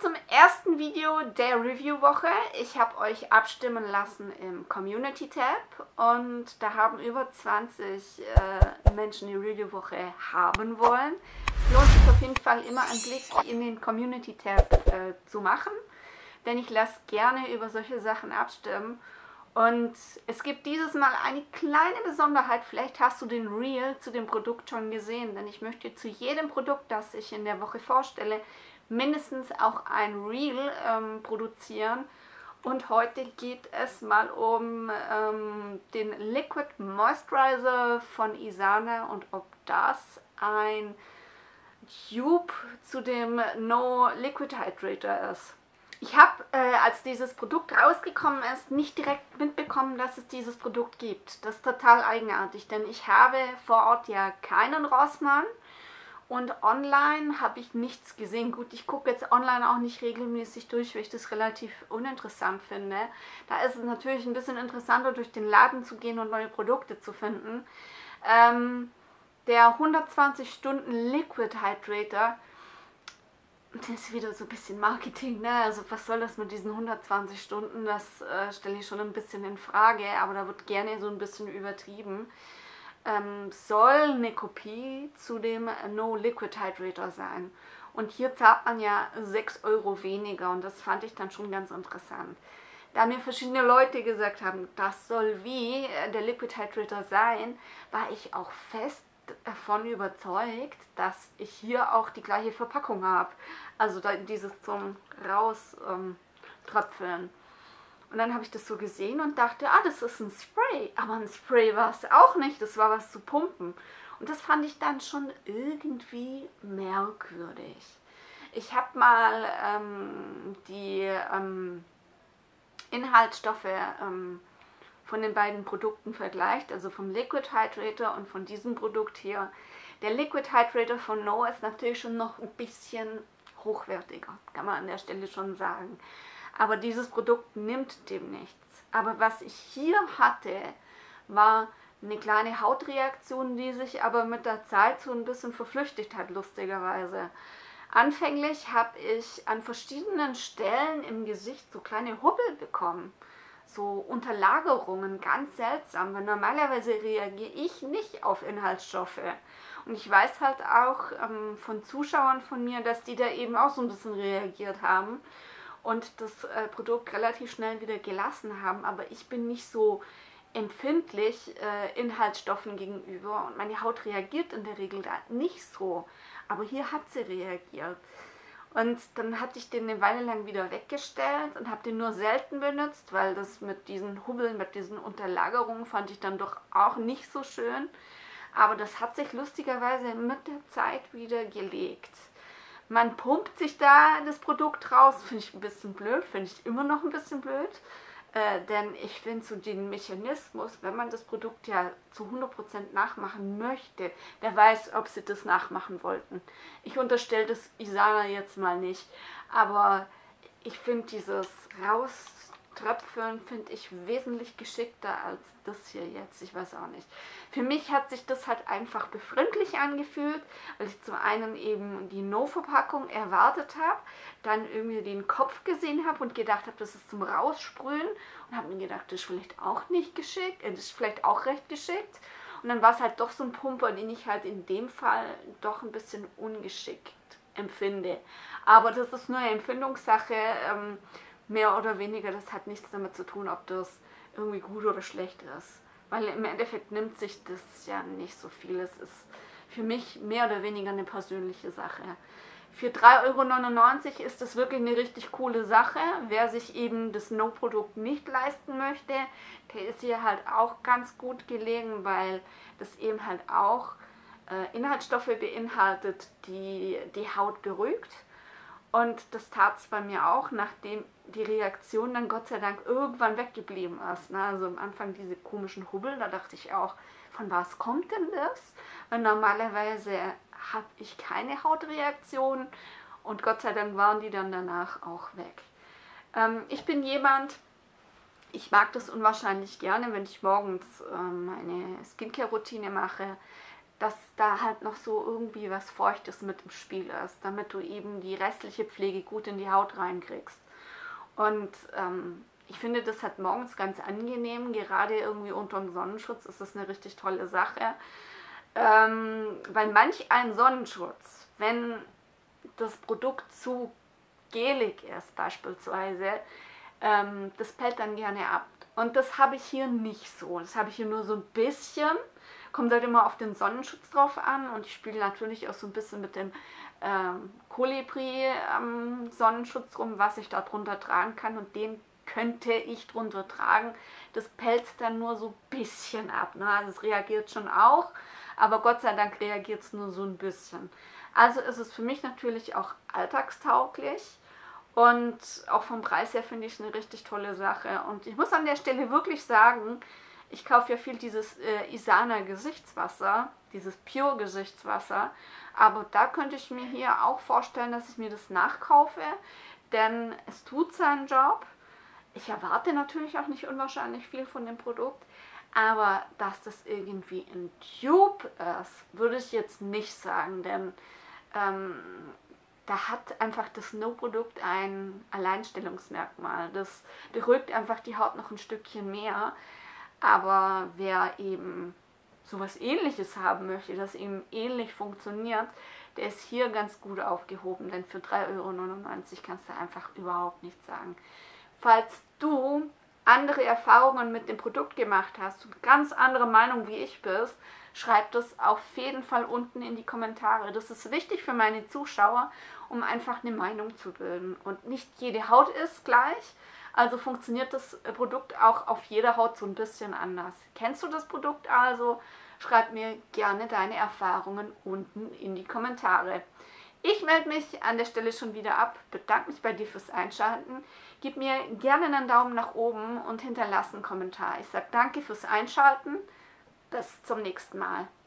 zum ersten Video der Review-Woche. Ich habe euch abstimmen lassen im Community-Tab und da haben über 20 Menschen die Review-Woche haben wollen. Es lohnt sich auf jeden Fall immer einen Blick in den Community-Tab zu machen, denn ich lasse gerne über solche Sachen abstimmen. Und es gibt dieses Mal eine kleine Besonderheit, vielleicht hast du den Reel zu dem Produkt schon gesehen, denn ich möchte zu jedem Produkt, das ich in der Woche vorstelle, mindestens auch ein Reel produzieren. Und heute geht es mal um den Liquid Moisturizer von Isana und ob das ein Dupe zu dem No Liquid Hydrator ist. Ich habe, als dieses Produkt rausgekommen ist, nicht direkt mitbekommen, dass es dieses Produkt gibt. Das ist total eigenartig, denn ich habe vor Ort ja keinen Rossmann und online habe ich nichts gesehen. Gut, ich gucke jetzt online auch nicht regelmäßig durch, weil ich das relativ uninteressant finde. Da ist es natürlich ein bisschen interessanter, durch den Laden zu gehen und neue Produkte zu finden. Der 120 Stunden Liquid Hydrator, das ist wieder so ein bisschen Marketing, ne? Also was soll das mit diesen 120 Stunden? Das stelle ich schon ein bisschen in Frage, aber da wird gerne so ein bisschen übertrieben. Soll eine Kopie zu dem No Liquid Hydrator sein. Und hier zahlt man ja 6 Euro weniger und das fand ich dann schon ganz interessant. Da mir verschiedene Leute gesagt haben, das soll wie der Liquid Hydrator sein, war ich auch fest davon überzeugt, dass ich hier auch die gleiche Verpackung habe. Also dieses zum Rauströpfeln. Und dann habe ich das so gesehen und dachte, das ist ein Spray. Aber ein Spray war es auch nicht, das war was zu pumpen. Und das fand ich dann schon irgendwie merkwürdig. Ich habe mal die Inhaltsstoffe von den beiden Produkten vergleicht, also vom Liquid Hydrator und von diesem Produkt hier. Der Liquid Hydrator von No ist natürlich schon noch ein bisschen hochwertiger, kann man an der Stelle schon sagen. Aber dieses Produkt nimmt dem nichts. Aber was ich hier hatte, war eine kleine Hautreaktion, die sich aber mit der Zeit so ein bisschen verflüchtigt hat, lustigerweise. Anfänglich habe ich an verschiedenen Stellen im Gesicht so kleine Hubbel bekommen. So Unterlagerungen, ganz seltsam, weil normalerweise reagiere ich nicht auf Inhaltsstoffe. Und ich weiß halt auch von Zuschauern von mir, dass die da eben auch so ein bisschen reagiert haben und das Produkt relativ schnell wieder gelassen haben. Aber ich bin nicht so empfindlich Inhaltsstoffen gegenüber und meine Haut reagiert in der Regel da nicht so. Aber hier hat sie reagiert. Und dann hatte ich den eine Weile lang wieder weggestellt und habe den nur selten benutzt, weil das mit diesen Hubbeln, mit diesen Unterlagerungen fand ich dann doch auch nicht so schön. Aber das hat sich lustigerweise mit der Zeit wieder gelegt. Man pumpt sich da das Produkt raus, finde ich ein bisschen blöd, finde ich immer noch ein bisschen blöd. Denn ich finde so den Mechanismus, wenn man das Produkt ja zu 100% nachmachen möchte, wer weiß, ob sie das nachmachen wollten. Ich unterstelle das Isana jetzt mal nicht, aber ich finde dieses Rauströpfeln finde ich wesentlich geschickter als das hier jetzt, ich weiß auch nicht. Für mich hat sich das halt einfach befremdlich angefühlt, weil ich zum einen eben die No-Verpackung erwartet habe, dann irgendwie den Kopf gesehen habe und gedacht habe, das ist zum Raussprühen und habe mir gedacht, das ist vielleicht auch nicht geschickt, das ist vielleicht auch recht geschickt. Und dann war es halt doch so ein Pumper, den ich halt in dem Fall doch ein bisschen ungeschickt empfinde. Aber das ist nur eine Empfindungssache, mehr oder weniger, das hat nichts damit zu tun, ob das irgendwie gut oder schlecht ist. Weil im Endeffekt nimmt sich das ja nicht so viel. Es ist für mich mehr oder weniger eine persönliche Sache. Für 3,99 € ist das wirklich eine richtig coole Sache. Wer sich eben das No-Produkt nicht leisten möchte, der ist hier halt auch ganz gut gelegen, weil das eben halt auch Inhaltsstoffe beinhaltet, die die Haut beruhigt. Und das tat es bei mir auch, nachdem die Reaktion dann Gott sei Dank irgendwann weggeblieben ist. Ne? Also am Anfang diese komischen Hubbel, da dachte ich auch, von was kommt denn das? Weil normalerweise habe ich keine Hautreaktion und Gott sei Dank waren die dann danach auch weg. Ich bin jemand, ich mag das unwahrscheinlich gerne, wenn ich morgens meine Skincare-Routine mache, dass da halt noch so irgendwie was Feuchtes mit im Spiel ist, damit du eben die restliche Pflege gut in die Haut reinkriegst. Und ich finde das halt morgens ganz angenehm, gerade irgendwie unter dem Sonnenschutz ist das eine richtig tolle Sache. Weil manch ein Sonnenschutz, wenn das Produkt zu gelig ist beispielsweise, das pellt dann gerne ab. Und das habe ich hier nicht so. Das habe ich hier nur so ein bisschen. Kommt halt immer auf den Sonnenschutz drauf an. Und ich spiele natürlich auch so ein bisschen mit dem Kolibri Sonnenschutz rum, was ich da drunter tragen kann. Und den könnte ich drunter tragen. Das pellt dann nur so ein bisschen ab. Ne? Also es reagiert schon auch. Aber Gott sei Dank reagiert es nur so ein bisschen. Also ist es für mich natürlich auch alltagstauglich. Und auch vom Preis her finde ich es eine richtig tolle Sache. Und ich muss an der Stelle wirklich sagen, ich kaufe ja viel dieses Isana Gesichtswasser, dieses Pure Gesichtswasser. Aber da könnte ich mir hier auch vorstellen, dass ich mir das nachkaufe. Denn es tut seinen Job. Ich erwarte natürlich auch nicht unwahrscheinlich viel von dem Produkt. Aber dass das irgendwie ein Dupe ist, würde ich jetzt nicht sagen. Denn da hat einfach das No-Produkt ein Alleinstellungsmerkmal. Das beruhigt einfach die Haut noch ein Stückchen mehr. Aber wer eben sowas Ähnliches haben möchte, das eben ähnlich funktioniert, der ist hier ganz gut aufgehoben. Denn für 3,99 € kannst du einfach überhaupt nichts sagen. Falls du andere Erfahrungen mit dem Produkt gemacht hast und ganz andere Meinung wie ich bist, schreib das auf jeden Fall unten in die Kommentare. Das ist wichtig für meine Zuschauer, um einfach eine Meinung zu bilden. Und nicht jede Haut ist gleich, also funktioniert das Produkt auch auf jeder Haut so ein bisschen anders. Kennst du das Produkt also? Schreib mir gerne deine Erfahrungen unten in die Kommentare. Ich melde mich an der Stelle schon wieder ab, bedanke mich bei dir fürs Einschalten. Gib mir gerne einen Daumen nach oben und hinterlass einen Kommentar. Ich sage danke fürs Einschalten. Bis zum nächsten Mal.